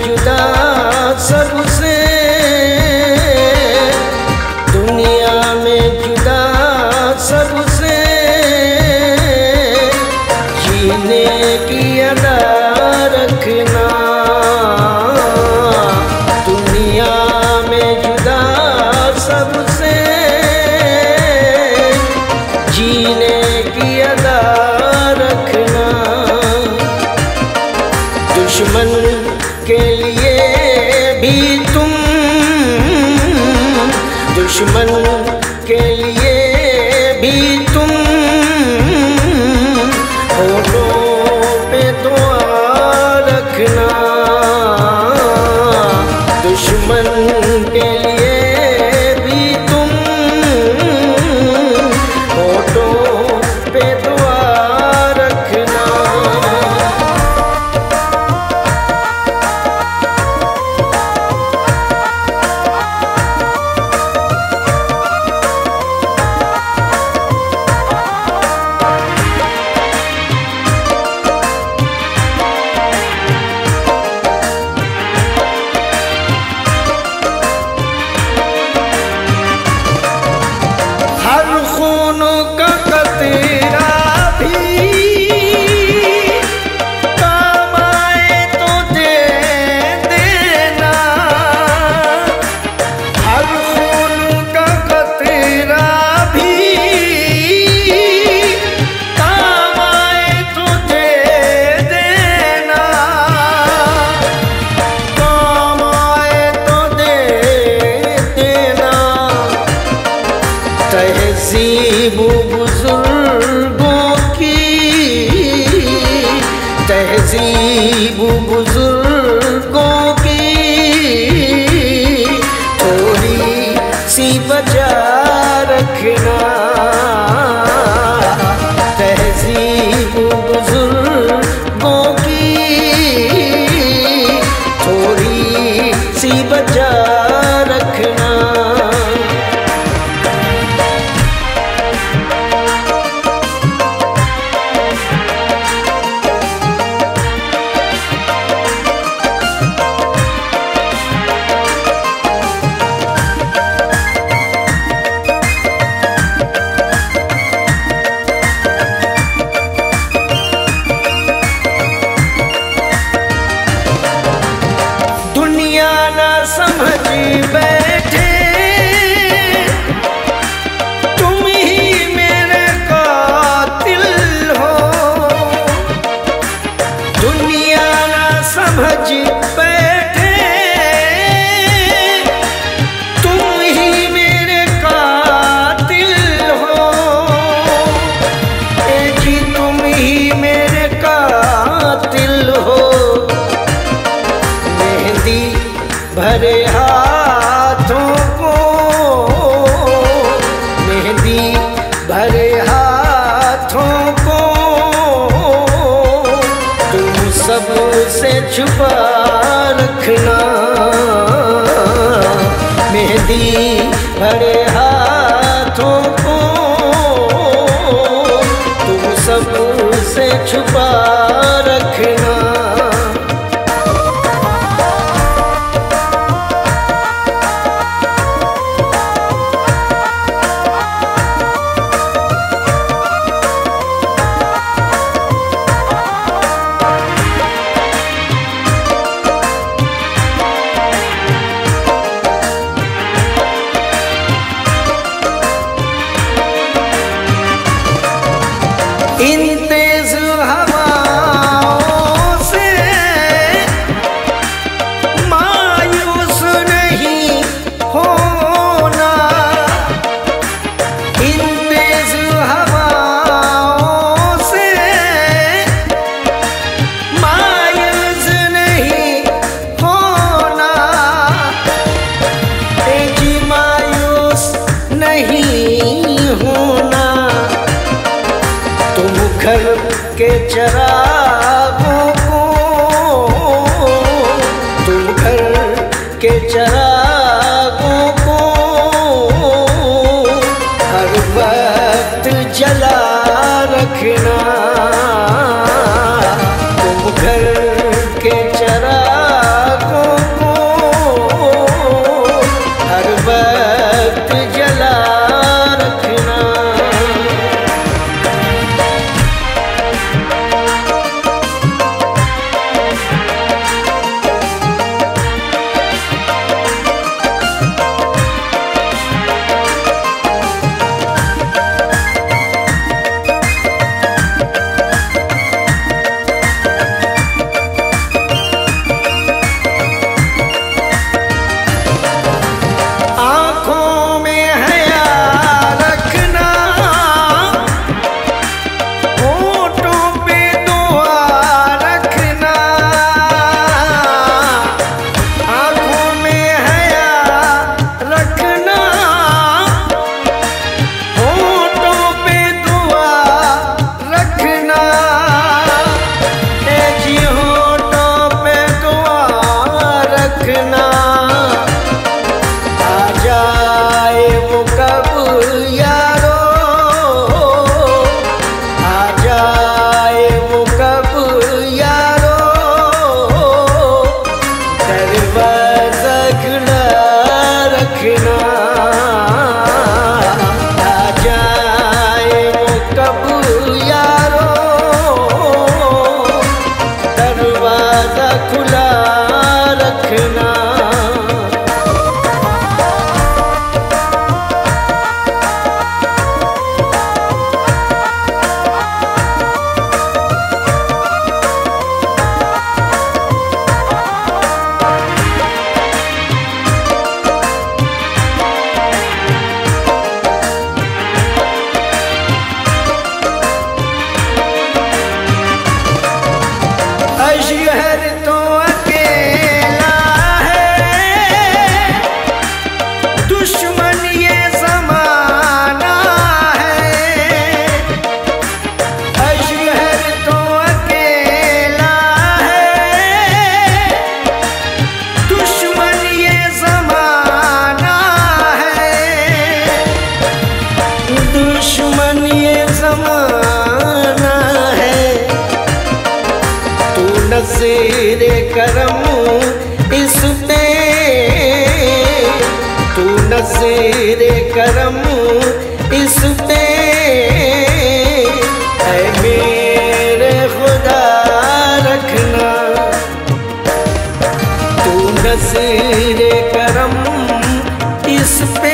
जुदा सबसे, दुनिया में जुदा सबसे, जीने की अदा रखना। दुनिया में जुदा सबसे, जीने की अदा रखना। दुश्मन के लिए भी तुम, दुश्मन के लिए भी तुम, होठों पे दुआ रखना। दुश्मन के लिए भी तुम, होठों पे दुआ रखना। तहज़ीब बुजुर्गों की, तहज़ीब बुजुर्गों की, थोड़ी सी बचा रखना। तहज़ीब बुजुर्गों की, थोड़ी सी बचा रखना। समझ बैठे तुम ही मेरे कातिल हो। दुनिया ना समझ बैठे तुम ही मेरे कातिल हो। ए जी तुम ही मेरे कातिल हो। मेहंदी भरे हाथों को, मेहंदी भरे हाथों को, तुम सबसे छुपा रखना। मेहंदी भरे हाथों को, तुम सबसे छुपा रखना। इन तेज हवाओं से मायूस नहीं होना। इन तेज हवाओं से मायूस नहीं होना। जी मायूस नहीं होना। तुम घर के चरागों को, तुम घर के चरागों को हर वक्त जला रखना। तुम घर के चरागों रखना। अशहर तो अकेला है, दुश्मन ये ज़माना है। अशहर तो अकेला है, दुश्मन ये ज़माना है। दुश्मन ये ज़माना है। नज़ीर करम इस पे, तू नज़ीर करम इस पे, ऐ मेरे खुदा रखना। तू नज़ीर करम इस पे,